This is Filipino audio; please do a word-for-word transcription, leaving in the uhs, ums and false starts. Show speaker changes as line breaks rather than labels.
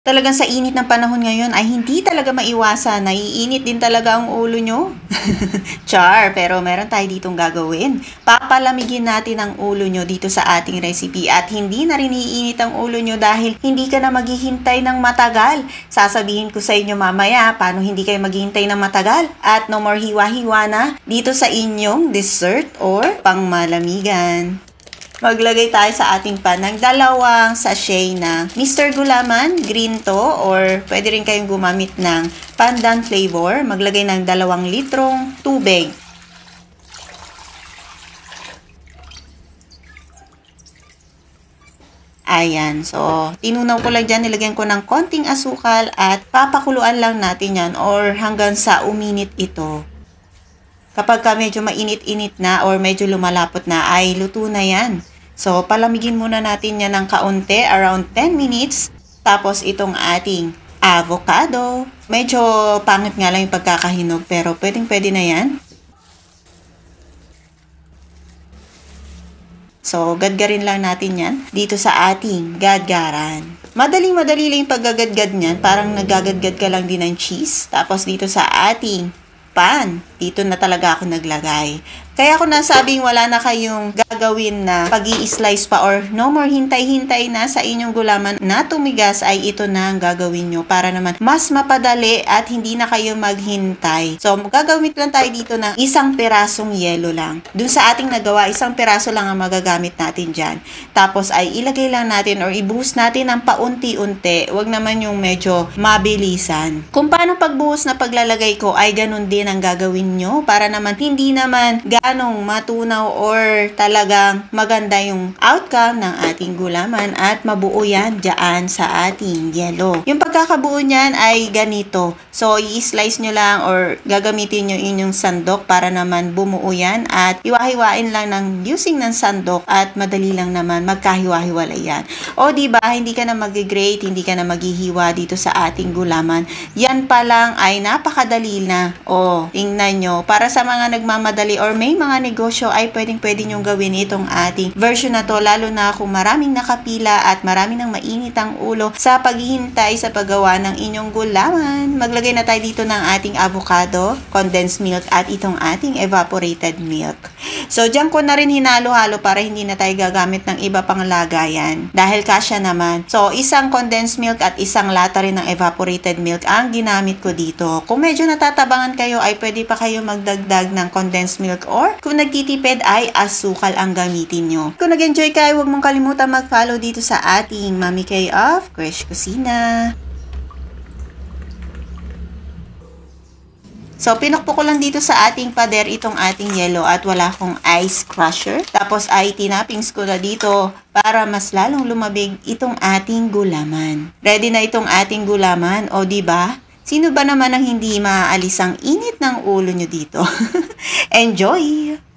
Talagang sa init ng panahon ngayon ay hindi talaga maiwasan, naiinit din talaga ang ulo nyo. Char, pero meron tayo ditong gagawin. Papalamigin natin ang ulo nyo dito sa ating recipe at hindi na rin iinit ang ulo nyo dahil hindi ka na maghihintay ng matagal. Sasabihin ko sa inyo mamaya paano hindi kayo maghihintay ng matagal at no more hiwa-hiwa na dito sa inyong dessert or pangmalamigan. Maglagay tayo sa ating pan ng dalawang sachet na Mister Gulaman, green to, or pwede rin kayong gumamit ng pandan flavor. Maglagay ng dalawang litrong tubig. Ayan, so tinunaw ko lang dyan, nilagyan ko ng konting asukal at papakuluan lang natin yan or hanggang sa uminit ito. Kapag ka medyo mainit-init na or medyo lumalapot na ay luto na yan. So, palamigin muna natin yan ng kaunti, around ten minutes. Tapos, itong ating avocado. Medyo pangit nga lang yung pagkakahinog, pero pwedeng-pwede na yan. So, gadgarin lang natin yan dito sa ating gadgaran. Madaling-madali lang yung paggagadgad niyan. Parang nagagadgad ka lang din ng cheese. Tapos, dito sa ating pan, dito na talaga ako naglagay. Kaya ako nasabing wala na kayong gagawin na pag-i-slice pa or no more hintay-hintay na sa inyong gulaman na tumigas ay ito na ang gagawin nyo para naman mas mapadali at hindi na kayo maghintay. So, gagamit lang tayo dito ng isang pirasong yelo lang. Dun sa ating nagawa, isang piraso lang ang magagamit natin dyan. Tapos ay ilagay lang natin or ibuhos natin ng paunti-unti. Huwag naman yung medyo mabilisan. Kung paano pagbuhos na paglalagay ko ay ganun din ang gagawin nyo para naman hindi naman anong matunaw or talagang maganda yung outcome ng ating gulaman at mabuo yan dyan sa ating yelo. Yung pagkakabuo niyan ay ganito. So, i-slice nyo lang or gagamitin nyo inyong sandok para naman bumuo yan at iwahiwain lang ng using ng sandok at madali lang naman magkahiwa-hiwalay yan. O diba, hindi ka na mag-grate, hindi ka na maghihiwa dito sa ating gulaman. Yan pa lang ay napakadali na. O, tingnan nyo. Para sa mga nagmamadali or may mga negosyo ay pwedeng-pwede nyong gawin itong ating version na to, lalo na kung maraming nakapila at maraming nang mainit ang ulo sa paghihintay sa paggawa ng inyong gulaman. Maglagay na tayo dito ng ating avocado, condensed milk at itong ating evaporated milk. So, dyan ko na rin hinalo-halo para hindi na tayo gagamit ng iba pang lagayan dahil kasya naman. So, isang condensed milk at isang lata rin ng evaporated milk ang ginamit ko dito. Kung medyo natatabangan kayo ay pwede pa kayo magdagdag ng condensed milk or kung nagtitipid ay asukal ang gamitin nyo. Kung nag-enjoy kayo, huwag mong kalimutan mag-follow dito sa ating Mami K of Krish Kusina. So, pinukpo ko lang dito sa ating pader itong ating yelo at wala akong ice crusher. Tapos ay tinapings ko na dito para mas lalong lumabig itong ating gulaman. Ready na itong ating gulaman, o diba? Sino ba naman ang hindi maaalis ang init ng ulo nyo dito? Enjoy!